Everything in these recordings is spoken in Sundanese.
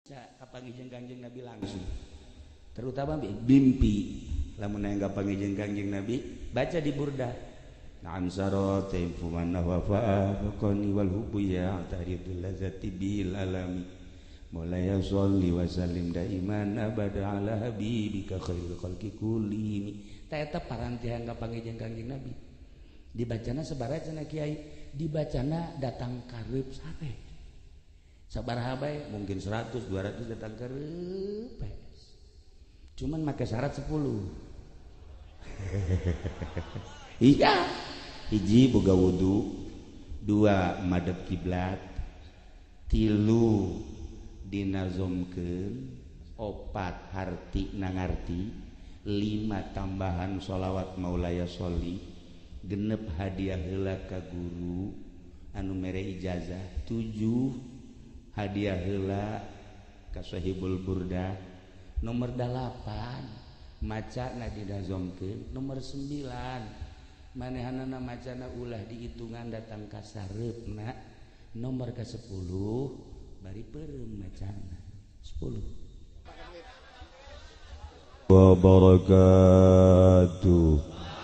Kapanggih Kangjeng Nabi langsung, terutama mimpi. Lamun aya kapanggih Kangjeng Nabi, baca di burda. Na'am sarate fuman wa fa'aqani wal hubbu ya taridul lazati bil alami. Mulaya sholli wa sallim daiman abada ala habibika khairul khalqi kullimi. Ta eta parantihan kapanggih Kangjeng Nabi. Dibacana sabaraha cenah kiai, dibacana datang kareup sare. Sabaraha bae mungkin 100 200 datang kareup. Cuman make syarat 10. Iya. Hiji boga wudu, 2 madep kiblat, 3 dinazomkeun, 4 harti nangarti, 5 tambahan sholawat maulaya sholli, 6 hadiah heula ka guru anu mere ijazah, 7 hadiah heula ka sahibul burda, nomor 8 macana dinazomkeun, nomor 9 manehanana macana ulah dihitungan datang ka sareupna, nomor ke 10 bari peureum macana 10 wa barakatuh.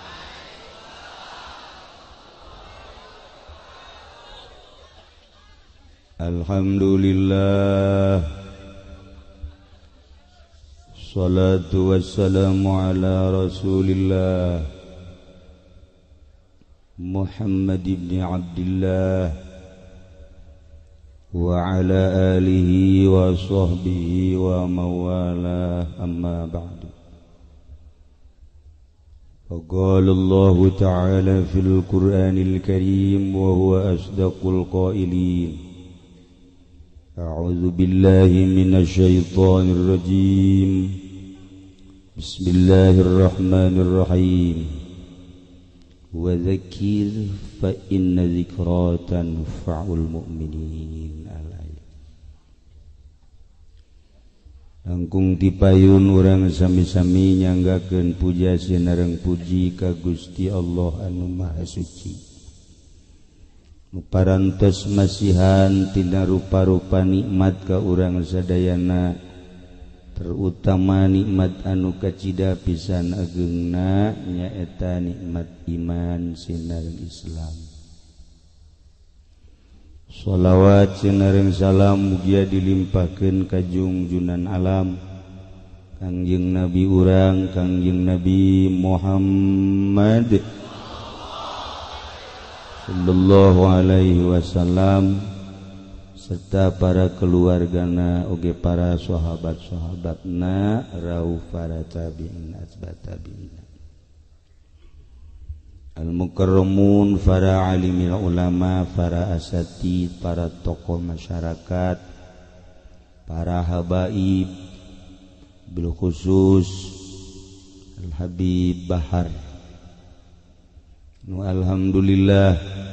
Alhamdulillah, salatu wassalamu ala rasulillah Muhammad ibn Abdillah wa ala alihi wa sahbihi wa mawala, amma ba'du. Faqala Allah ta'ala fil Qur'anil Karim wa huwa asdaqul qailin. أعوذ بالله من الشيطان الرجيم. بسم الله الرحمن الرحيم. وذكر فإن ذكرى تنفع المؤمنين. Langkung tipayun urang sami-sami nyanggakeun puja sinareng puji ka Gusti Allah anu Maha Suci. Parantos masihan tina rupa-rupa nikmat ka urang sadayana, terutama nikmat anu kacida pisan ageungna nyaeta nikmat iman sinareng Islam. Shalawat sinareng salam mugia dilimpahkeun ka junjunan alam Kangjeng Nabi urang Kangjeng Nabi Muhammad sallallahu alaihi wasallam serta para keluargana oge para sahabat-sahabatna rauh para tabi'in atba tabi'in al-mukarramun, para alimil ulama, para asatid, para tokoh masyarakat, para habaib, bil khusus Al-Habib Bahar. Alhamdulillah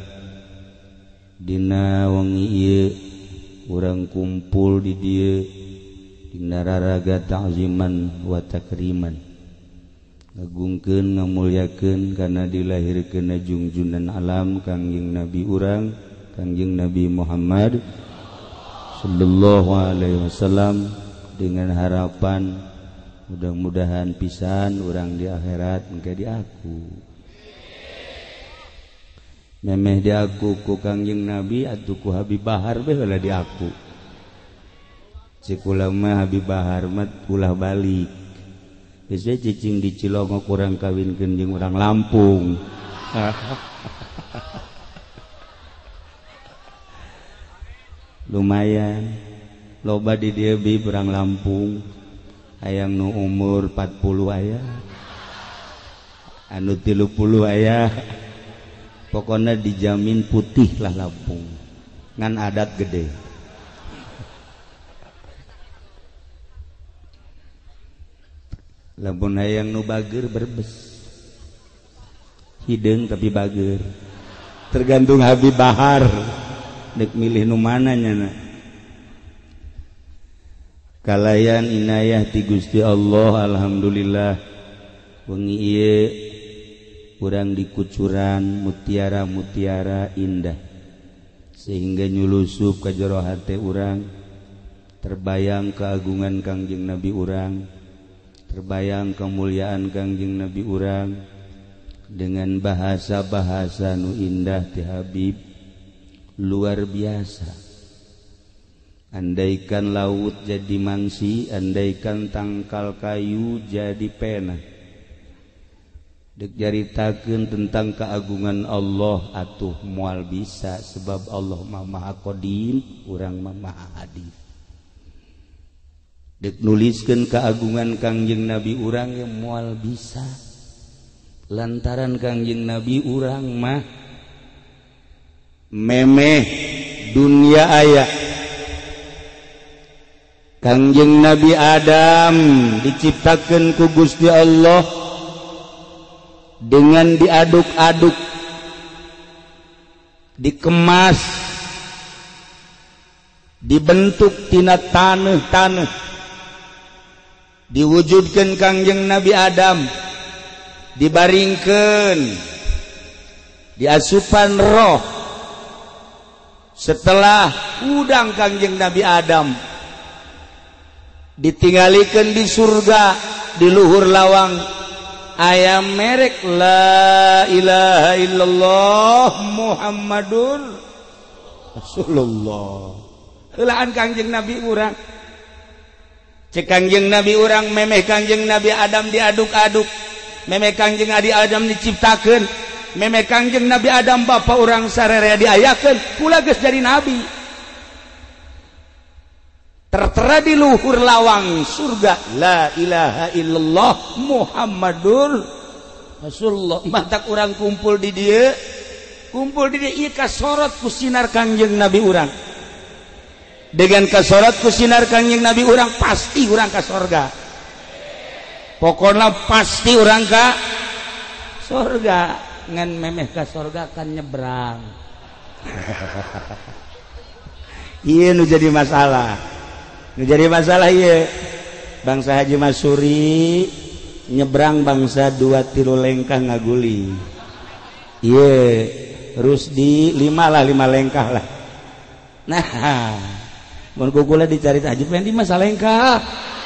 dina wengi ieu urang kumpul di dieu dina raraga ta'ziman wa takriman, ngagungkeun ngamulyakeun kana dilahirkeunna junjunan alam Kangjeng Nabi urang Kangjeng Nabi Muhammad sallallahu alaihi wasallam, dengan harapan mudah-mudahan pisan urang di akhirat engke di aku memeh di aku ku Kangjeng Nabi atuh ku Habib Bahar bae heula di aku. Cik ulama Habib Bahar mah ulah balik. Biasanya cicing di Cilongok kurang kawinkeun jeung urang Lampung. Lumayan. Loba di dieu bi urang Lampung. Hayang nu umur 40 aya. Anu 30 aya. Pokoknya dijamin putih lah Lampung, ngan adat gede. Lampun hayang nu bager berbes, hideung tapi bager. Tergantung Habib Bahar, dek milih nu mana nyana. Kalayan inayah ti Gusti Allah, alhamdulillah wengi ieu urang dikucuran mutiara-mutiara indah sehingga nyulusup ka jero hate urang terbayang keagungan Kangjeng Nabi urang, terbayang kemuliaan Kangjeng Nabi urang dengan bahasa-bahasa nu indah ti Habib luar biasa. Andaikan laut jadi mangsi, andaikan tangkal kayu jadi pena, dek jaritakeun tentang keagungan Allah atuh moal bisa, sebab Allah Maha Qadim, urang Maha Hadis. Dek nuliskeun keagungan Kangjeng Nabi urang yang moal bisa, lantaran Kangjeng Nabi urang mah memeh dunia aya. Kangjeng Nabi Adam diciptakeun ku Gusti Allah dengan diaduk-aduk, dikemas, dibentuk tina taneuh-taneuh, diwujudkeun Kangjeng Nabi Adam, dibaringkeun, diasupan roh. Setelah udang Kangjeng Nabi Adam ditinggalikan di surga, di luhur lawang aya merek la ilaha illallah Muhammadur Rasulullah. Heulaan Kangjeng Nabi urang, cek Kangjeng Nabi urang memeh Kangjeng Nabi Adam diaduk-aduk, memeh Kangjeng Nabi Adam diciptakeun, memeh Kangjeng Nabi Adam bapa urang sararea diayakeun, pula geus jadi nabi. Tertera di luhur lawang surga la ilaha illallah Muhammadur Rasulullah. Mantak urang kumpul di dieu ieu kasorot ku sinar Kangjeng Nabi urang. Dengan kasorot ku sinar Kangjeng Nabi urang pasti urang ka sorga. Pokona pasti urang ka sorga. Ngan memeh ka sorga kan nyebrang. Ieu nu jadi masalah. Jadi masalah ya bangsa Haji Masuri nyebrang bangsa 2 tilu lengkah ngaguli. Iya Rusdi 5 lengkah lah. Nah mun kukula dicari Haji Pendi masa lengkah.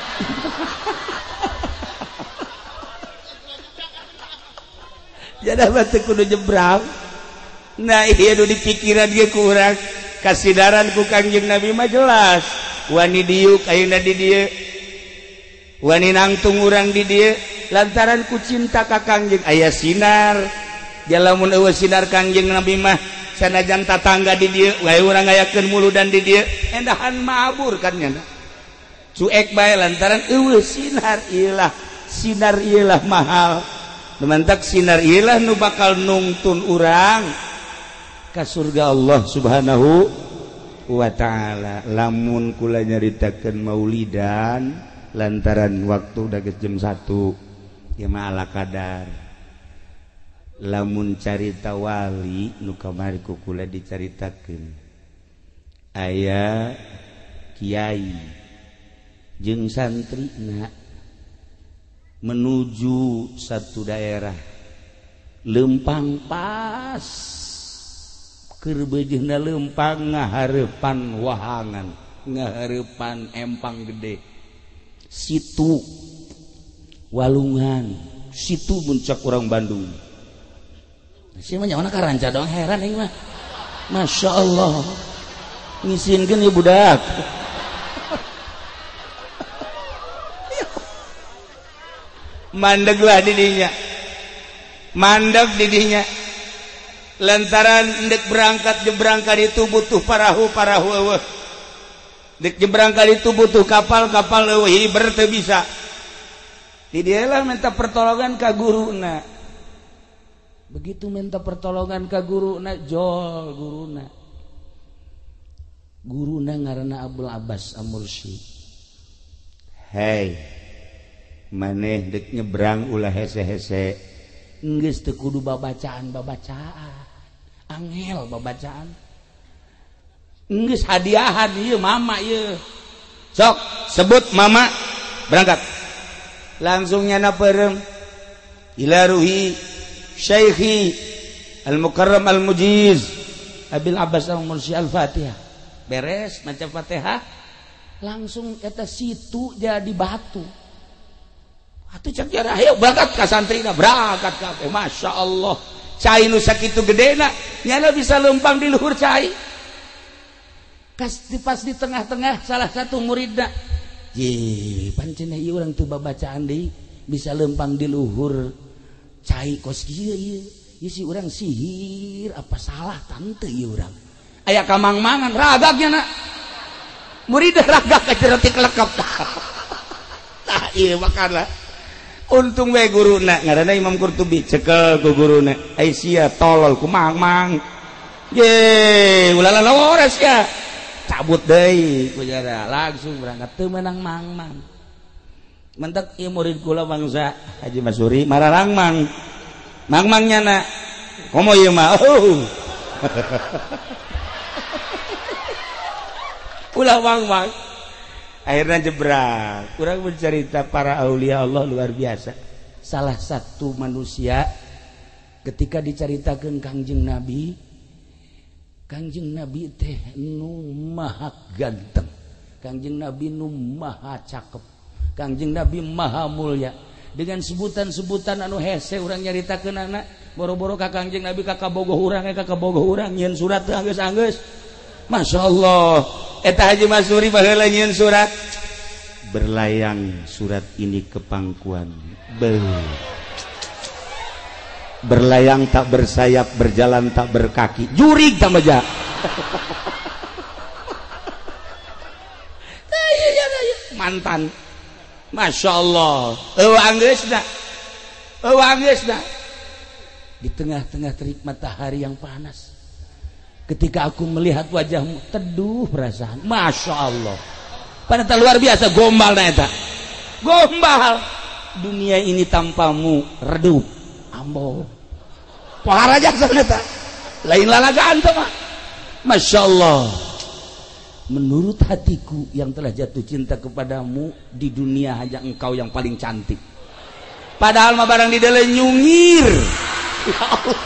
Jadi batu kudu nyebrang. Nah iya nu dipikiran ge ku urang kasidaran ku Kangjeng Nabi mah jelas. Wani diuk ayeuna di dieu, wani nangtung urang di dieu, lantaran ku cinta ka Kangjeng aya sinar. Jalamun eueuh sinar Kangjeng Nabi mah sanajan tatangga di dieu, wae urang ngayakeun muludan di dieu, endahan mabur kan nya. Cuek bae lantaran eueuh sinar ieu lah mahal. Dumantak sinar ieu lah nu bakal nungtun urang ka surga Allah Subhanahu wa ta'ala. Lamun kula nyaritakeun maulidan lantaran waktu udah geus jam 1 ya mah ala kadar. Lamun carita wali nu kamari ku kula dicaritakeun aya kiai jeung santrina menuju satu daerah lempang pas keur beujeuhna leumpang ngahareupan wahangan, ngahareupan empang gede, situ walungan, situ muncak orang Bandung. Si mah nyawana karanca doang heran ini mah. Masya Allah ngisinkeun ieu budak. Mandeglah didinya, mandeg didinya. Lantaran dek berangkat jebrangka itu butuh parahu eueuh. Dek jebrangka itu butuh kapal eueuh hiber teu bisa. Di dialah minta pertolongan ka guruna. Begitu minta pertolongan ka guruna jol guruna. Guruna ngaranna Abdul Abbas Amursi. Hei, maneh dek nyebrang ulah hese-hese. Geus teu kudu babacaan. Angel babacaan. Geus hadiahan ieu mama ieu. Sok sebut mama berangkat. Langsung nyana peureum ila ruhi Syekhi Al-Mukarram Al-Mujiz Abil Abbas Al-Mursi Al-Fatihah. Beres maca Fatihah langsung eta situ jadi batu. Atuh cek jarah ayo berangkat ka santrina berangkat kabeh masyaallah. Cai nu sakitu gedena nyana bisa lempang di luhur cai. Pas di tengah-tengah salah satu muridna. Ye, pancen ieu urang teu babacaan deui bisa lempang di luhur cai kos kieu ieu. Ieu si urang sihir apa salah tante ieu urang. Aya kamang-mangan ragaknya na. Murid ragak kaceretik lekep. Tah ieu makanlah. Untung we guruna ngaranna Imam Qurtubi cekel ku guruna. Ai sia tolol ku mang-mang. Ye, ulah lawores ya. Cabut deui ku jara langsung berangkat teu meunang mang-mang. Mentek ieu murid kula bangsa Haji Masuri mararang mang. Mang-mangnya na. Komo ieu mah. Oh. Ulah mang-mang. Akhirnya jebrak. Kurang bercerita para aulia Allah luar biasa. Salah satu manusia ketika diceritakan Kangjeng Nabi teh nu maha ganteng, Kangjeng Nabi nu maha cakep, Kangjeng Nabi maha mulya. Dengan sebutan-sebutan anu hese urang nyaritakeun anak boro-boro ka Kangjeng Nabi kakabogoh urang nyeun surat teu anggeus-anggeus. Masyaallah. Eta Haji Masuri baheula nyieun surat berlayang surat ini ke pangkuan berlayang tak bersayap berjalan tak berkaki jurig tamaja mantan masyaallah anggeusna di tengah-tengah terik matahari yang panas. Ketika aku melihat wajahmu teduh perasaan masya Allah pada luar biasa gombal eta gombal dunia ini tanpamu redup ambo pohara jaksa eta lain lalagaan tuh mah masya Allah. Menurut hatiku yang telah jatuh cinta kepadamu di dunia hanya engkau yang paling cantik padahal mah barang di dalam nyungir ya Allah.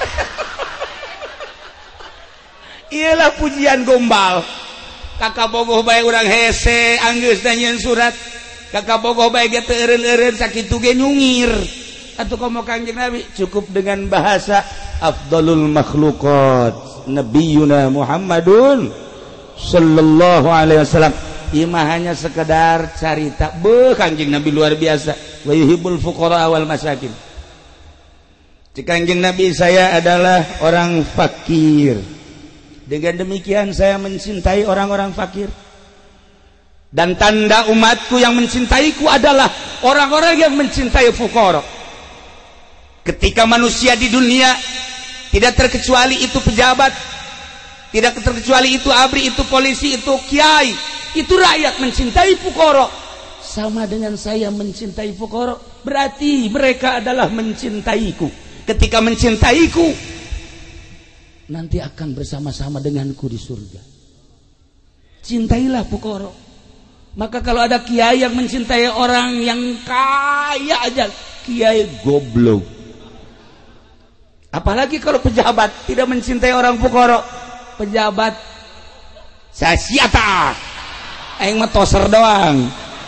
Iyalah pujian gombal. Kakak bogoh bae urang hese anggeus nyanyian surat. Kakak bogoh bae ge teu eureun-eureun sakitu ge nyungir. Atuh komo Kangjeng Nabi cukup dengan bahasa afdalul makhluqat nabiyuna Muhammadun sallallahu alaihi wasallam. Ieu mah hanya sekedar carita. Beuh Kangjeng Nabi luar biasa. Wa yuhibbul fuqara wal masakin. Kangjeng Nabi saya adalah orang fakir. Dengan demikian saya mencintai orang-orang fakir. Dan tanda umatku yang mencintaiku adalah orang-orang yang mencintai fuqara. Ketika manusia di dunia tidak terkecuali itu pejabat, tidak terkecuali itu abri, itu polisi, itu kiai, itu rakyat mencintai fuqara sama dengan saya mencintai fuqara, berarti mereka adalah mencintaiku. Ketika mencintaiku nanti akan bersama-sama denganku di surga. Cintailah fuqara. Maka kalau ada kiai yang mencintai orang yang kaya aja, kiai goblok. Apalagi kalau pejabat tidak mencintai orang fuqara, pejabat sasiata aing mah toser doang.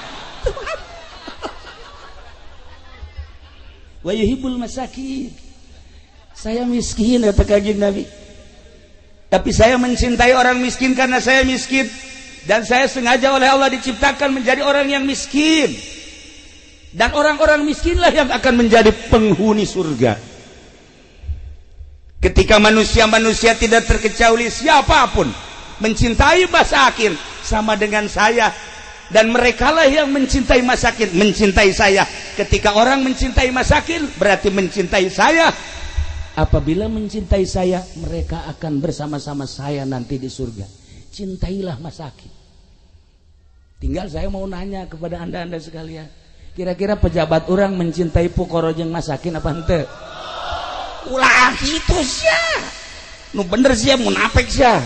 Wa yuhibbul masakin. Saya miskin kata Kangjeng Nabi. Tapi saya mencintai orang miskin karena saya miskin. Dan saya sengaja oleh Allah diciptakan menjadi orang yang miskin. Dan orang-orang miskinlah yang akan menjadi penghuni surga. Ketika manusia-manusia tidak terkecuali siapapun mencintai masakin sama dengan saya. Dan merekalah yang mencintai masakin, mencintai saya. Ketika orang mencintai masakin berarti mencintai saya. Apabila mencintai saya, mereka akan bersama-sama saya nanti di surga. Cintailah masakin. Tinggal saya mau nanya kepada anda sekalian, kira-kira pejabat orang mencintai fuqara jeung masakin apa henteu? Ulah kitu sia. Nu bener sia munafik sia.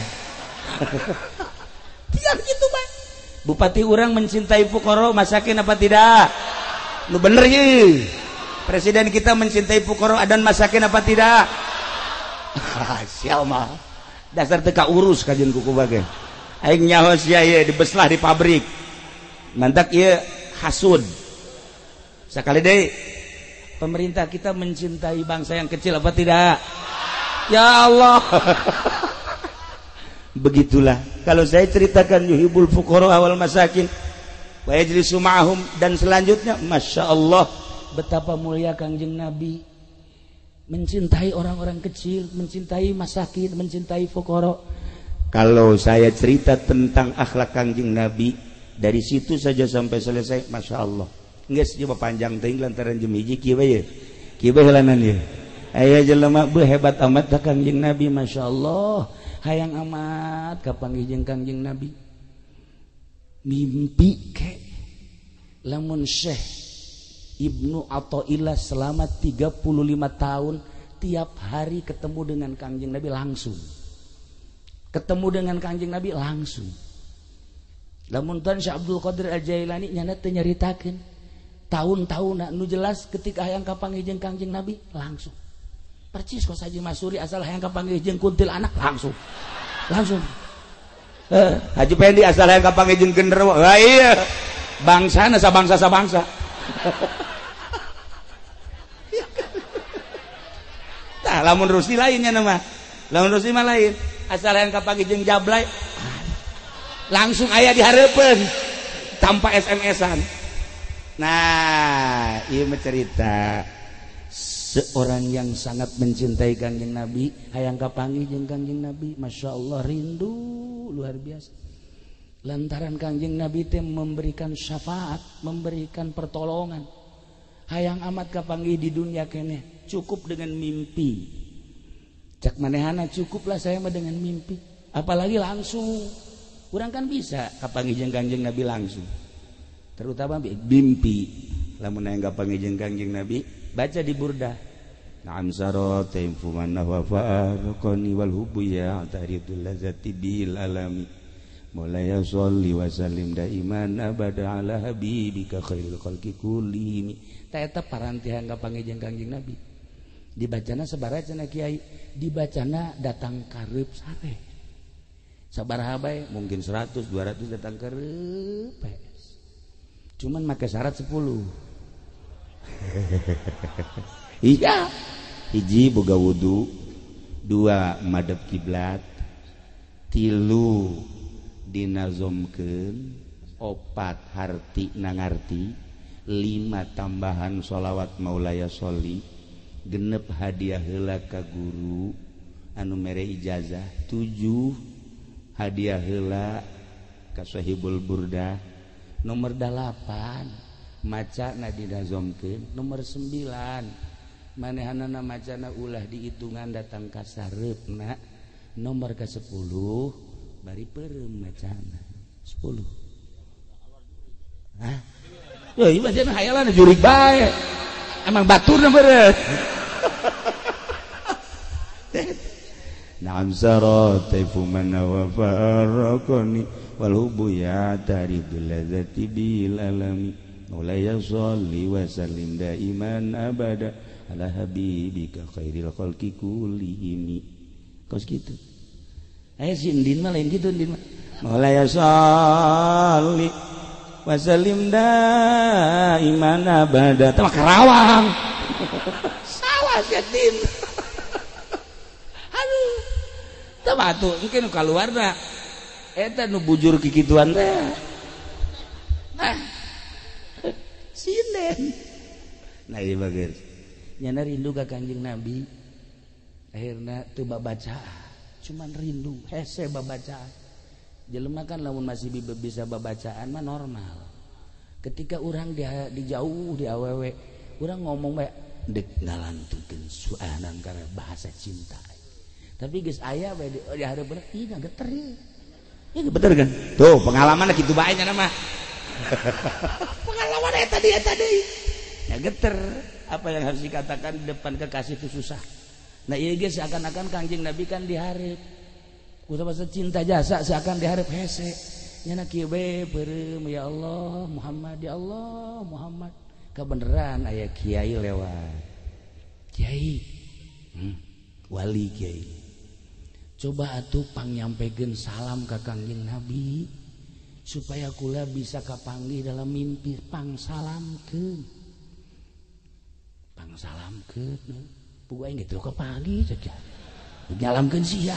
Tinggal kitu mah. Bupati orang mencintai fuqara masakin apa tidak? Nu bener ye. Presiden kita mencintai fuqara dan masakin apa tidak? Sial mah. Dasar teu ka urus kajeun kuku bage. Aing nyaho sia ye dibeslah di pabrik. Mantak ieu hasud. Sakali deui pemerintah kita mencintai bangsa yang kecil apa tidak? Ya Allah. Begitulah kalau saya ceritakan yuhibbul fuqara wal masakin wa yajlisu ma'ahum dan selanjutnya, Masya Allah betapa mulia Kangjeng Nabi mencintai orang-orang kecil, mencintai masakin, mencintai fuqara. Kalau saya cerita tentang akhlak Kangjeng Nabi dari situ saja sampai selesai, Masya Allah. Geus coba panjang teuing lantaran jam hiji kieu bae. Kieu bae heulanan ieu. Aya jelema beuh hebat amat da Kangjeng Nabi, Masya Allah. Hayang amat kapanggih jeung Kangjeng Nabi. Mimpi ke lamun Syekh Ibnu Athaillah selama 35 tahun tiap hari ketemu dengan Kangjeng Nabi langsung. Ketemu dengan Kangjeng Nabi langsung. Lamun tan Syekh Abdul Qadir Al-Jailani nyana teu nyaritakeun tahun-tahun nu jelas ketika hayang kapanggih jeung Kangjeng Nabi langsung. Percis kos Haji Masuri asal hayang kapanggih jeung kuntil anak langsung. Haji Pendi asal hayang kapanggih jeung genderuwo. Wah iya. Bangsana sabangsa-sabangsa. Tah lamun Rusdi lainnya nama. Lamun Rusdi mah lain. Asal hayang kapanggih jeung Jablay langsung aya di hareupeun tanpa SMS-an. Nah, ieu mah cerita seorang yang sangat mencintai Kangjeng Nabi, hayang kapanggih jeung Kangjeng Nabi, Masya Allah rindu luar biasa. Lantaran Kangjeng Nabi teh memberikan syafaat, memberikan pertolongan. Hayang amat kapanggih di dunia keneh, cukup dengan mimpi. Cak manehana cukuplah saya mah dengan mimpi, apalagi langsung. Urang kan bisa kapanggih jeung Kangjeng Nabi langsung. Terutama mimpi. Lamun hayang kapanggih jeung Kangjeng Nabi, baca di Burdah. Na'am saratain fumanna wa farqani wal hubbu ya taridul lazati bil alami. Mulaya sholli wa sallim daiman abada ala habibika khairul khalqi kullihim. Ta eta parantihan kapanggih jeung Kangjeng Nabi. Dibacana sabaraha cenah Kiai? Dibacana datang kareup sare. Sabaraha bae? Mungkin 100 200 datang kareup. Cuman make syarat 10. Iya, hiji boga wudu, 2 madep kiblat, 3 dinazomkeun, 4 harti nangarti, 5 tambahan sholawat maulaya sholli, 6 hadiah heula ka guru anu mere ijazah, 7 hadiah heula ka sahibul burdah, nomor 8 maca na dinazomkeun, nomor 9 manehanana macana ulah dihitungan datang ka sareupna, nomor ke 10 bari peureum macana 10. Hah? Yo ieu bacana hayalan jurig bae. Emang baturna beureut. Na'am saratifu man wa faraqani wal hubbu ya taridul ladzati bil alami. Mulaya sholli wa sallim daiman abada ala habibika khairil khalqi kullihim. Kos gitu. Aya si Ndin mah lain gitu Ndin mah. Mulaya sholli wa sallim daiman abada. Tah Karawang. Salah si Ndin. Aduh. Tah batu engke nu kaluarna eta nu bujur kikituan teh. Nah. Sinden. Nah ieu bageus. Nyana rindu ka Kangjeng Nabi. Akhirna teu babaca. Cuman rindu, hese babacaan. Jelema kan lamun masih bisa babacaan mah normal. Ketika orang di jauh di awewe, urang ngomong bae dek ngalantukeun suanan karena bahasa cinta. Tapi geus aya bae di hareupeun ieu geter ieu. Ieu bener kan? Tuh, pengalaman kitu bae nya mah. Pengalaman eta deui. Ya geter, apa yang harus dikatakan di depan kekasih itu susah. Nah ieu ge seakan-akan Kangjeng Nabi kan dihareup. Ku bahasa cinta jasa seakan dihareup hese. Nyana kieu bae peureum ya Allah Muhammad ya Allah Muhammad. Kebeneran aya kiai lewat. Kiai. Wali kiai. Coba atuh pangnyampikeun salam ka Kangjeng Nabi supaya kula bisa kapanggih dalam mimpi pangsalamkeun pugu aing gitu kapanggih ceuk nyalamkeun sia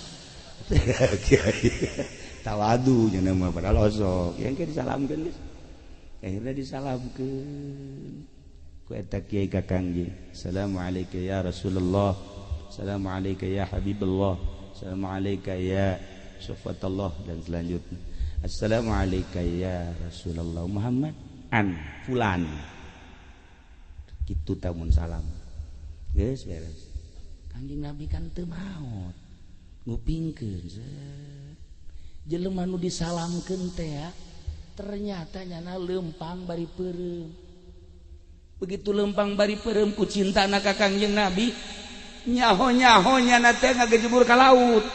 tawadu nya nama padahal osok yang ke disalamkeun geus akhirnya disalamkeun ku eta kiai kakangje assalamualaikum ya Rasulullah assalamualaikum ya Habibullah assalamualaikum ya Syafatullah dan selanjutnya assalamualaikum ya Rasulullah Muhammad an fulan kitu tamun salam geus beres Kanjeng Nabi kan teu maot ngupingkeun jelema nu disalamkeun teh ternyata nyana leumpang bari peureum begitu leumpang bari peureum ku cintana ka Kanjeng Nabi nyaho-nyaho nyana teh ngagejebur ka laut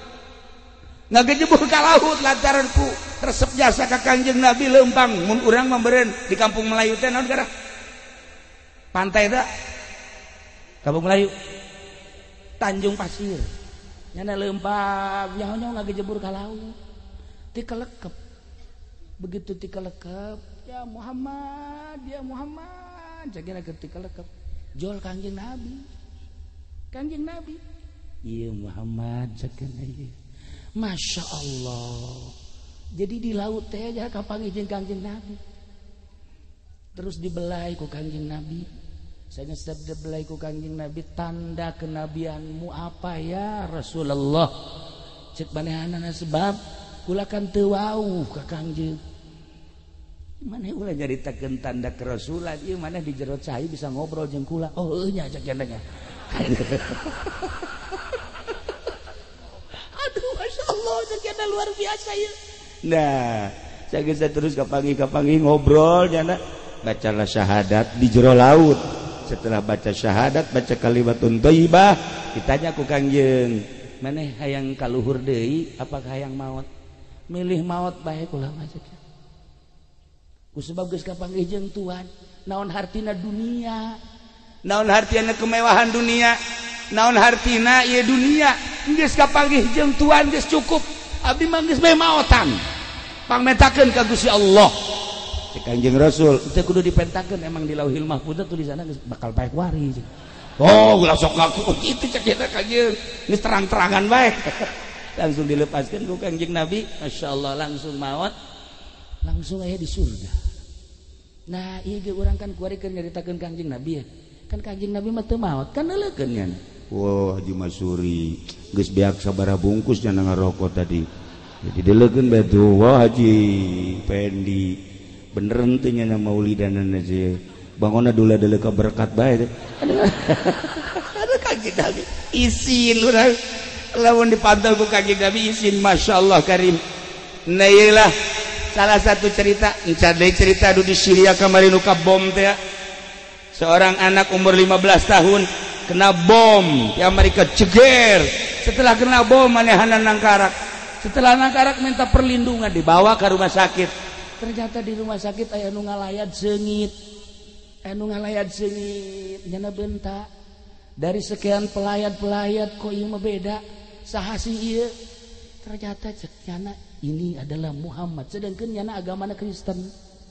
lantaran ku resep jasa ka Kanjeng Nabi leumpang mun urang memberen di kampung Melayu teh naon gara pantai da kampung Melayu Tanjung Pasir nyana leumpang nyaho-nyaho ngagejebur ka laut ti kelekep begitu ti kelekep ya Muhammad cakina ketika lekep jol Kanjeng Nabi iya Muhammad cakina ieu Masya Allah jadi di laut teh aja kapanggih jeung Kanjeng Nabi terus dibelai ku Kanjeng Nabi saya dibelai ku Kanjeng Nabi tanda kenabianmu apa ya Rasulullah cek manehanana sebab kula kan teu wauh ka Kanjeng mana ulah nyaritakeun tanda kerasulan ieu mana di jero cai bisa ngobrol jeung kula oh nya cek nya aduh masyaallah cek luar biasa ieu nah saya terus kapanggih ngobrol nya bacalah syahadat di jero laut setelah baca syahadat baca kalimatun thayyibah ditanya ku Kanjeng maneh hayang kaluhur deui apakah hayang maot milih maot bae kula mah cek sebab geus kapanggih jeung Tuhan naon hartina dunia naon hartina kemewahan dunia naon hartina ieu dunia geus kapanggih jeung Tuhan geus cukup abdi mah geus bae maotan pangmetakeun ka Gusti Allah cek Kanjeng Rasul teu kudu dipentakeun emang di Lauhil Mahfuz tulisanna geus bakal paek wari oh ulah sok ngaku kitu cek eta Kanjeng geus terang-terangan bae langsung dilepaskeun ku Kanjeng Nabi masyaallah langsung maot langsung aya di surga. Nah iya ge urang kan kuarikeun nyaritakeun Kanjeng Nabi ya. Kan Kanjeng Nabi mah teu maot kan neuleukeun nya. Wah Haji Masuri geus beak sabaraha bungkus nya ngarokok tadi. Jadi deuleukeun bae tuh wah Haji Pendi beneran teh nya maulidanana je. Bangona dula-dula ka berkat bae teh. Aduh Kanjeng Nabi isin urang lamun dipantau ku Kanjeng Nabi isin masyaallah karim. Nah iyalah salah satu cerita anu di Syria kamari nu kabom teh seorang anak umur 15 tahun kena bom di Amerika ceger setelah kena bom manehana nangkarak setelah nangkarak minta perlindungan dibawa ke rumah sakit ternyata di rumah sakit aya nu ngalayat seungit nyana bentak dari sekian pelayat kok ieu mah beda saha sih ieu ternyata cek nyana ini adalah Muhammad sedangkan nyana agamana Kristen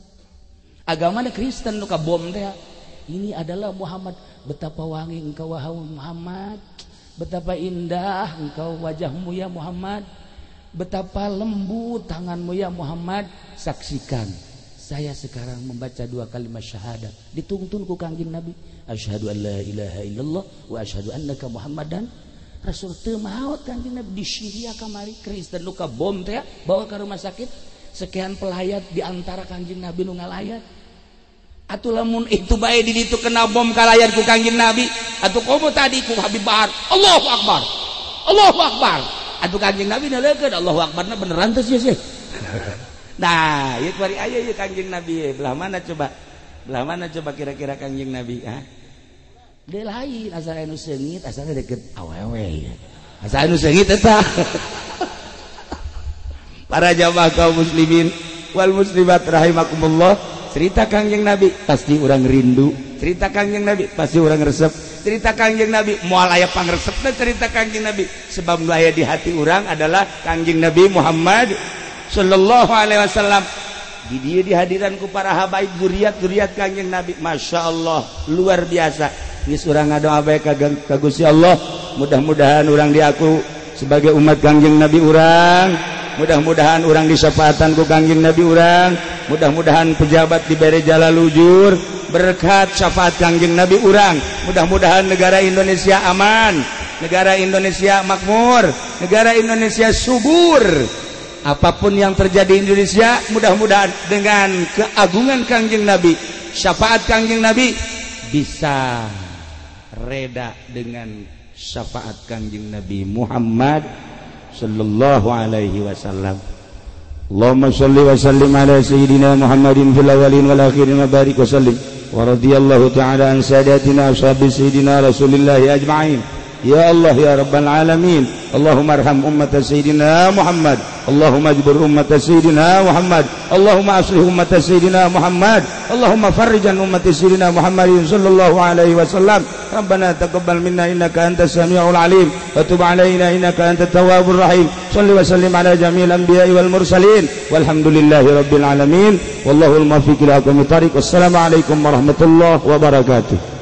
nu kabom teh ini adalah Muhammad betapa wangi engkau wahai Muhammad betapa indah engkau wajahmu ya Muhammad betapa lembut tanganmu ya Muhammad saksikan saya sekarang membaca 2 kalimat syahadat dituntun ku Kanjeng Nabi asyhadu an la ilaha illallah wa asyhadu annaka Muhammadan Rasul teu maot Kanjeng Nabi di Syria kamari Kristen nu kabom teh bawa ke rumah sakit sekian pelayat di antara Kanjeng Nabi nu ngalayat atuh lamun itu bae di ditu kena bom kalayat ku Kanjeng Nabi atuh komo tadi ku Habib Bahar Allahu Akbar atuh Kanjeng Nabi neuleukeun Allahu Akbarna beneran teh sih nah ieu kuari aya ieu Kanjeng Nabi belah mana coba kira-kira Kanjeng Nabi dia lain asal anu seungit asalnya deket awewe asal anu seungit eta para jamaah kaum muslimin wal muslimat rahimakumullah cerita Kanjeng Nabi pasti urang rindu cerita Kanjeng Nabi pasti urang resep cerita Kanjeng Nabi moal aya pangresepna cerita Kanjeng Nabi sebab nu aya di hati urang adalah Kanjeng Nabi Muhammad sallallahu alaihi wasallam. Di dia dihadiranku para habaib zuriat Kangjeng Nabi. Masya Allah, luar biasa. Geus urang ngadoa bae ka Gusti Allah, mudah-mudahan urang diaku sebagai umat Kangjeng Nabi urang. Mudah-mudahan urang disyafaatan ku Kangjeng Nabi urang. Mudah-mudahan pejabat diberi jalan lujur berkat syafaat Kangjeng Nabi urang. Mudah-mudahan negara Indonesia aman, negara Indonesia makmur, negara Indonesia subur. Apapun yang terjadi di Indonesia, mudah-mudahan dengan keagungan Kangjeng Nabi, syafaat Kangjeng Nabi, bisa reda dengan syafaat Kangjeng Nabi Muhammad sallallahu alaihi wasallam. Allahumma shalli wa sallim ala sayyidina Muhammadin fil awwalin wal akhirin wa barik wa sallim wa radiyallahu ta'ala an sadatina ashabi sayyidina Rasulillah ajma'in. Ya Allah ya Rabbal Alamin, Allahumma arham ummat Sayyidina Muhammad, Allahumma ajbur ummat Sayyidina Muhammad, Allahumma aslih ummat Sayyidina Muhammad, Allahumma farrijan ummat Sayyidina Muhammadin sallallahu alaihi wasallam. Rabbana taqabbal minna innaka antas samiul alim wa tub alaina innaka antat tawwabur rahim. Shalli wa sallim ala jami'il anbiya'i wal mursalin walhamdulillahi rabbil alamin. Wallahul muwaffiq ila aqwamit thariq. Wassalamu alaikum warahmatullahi wabarakatuh.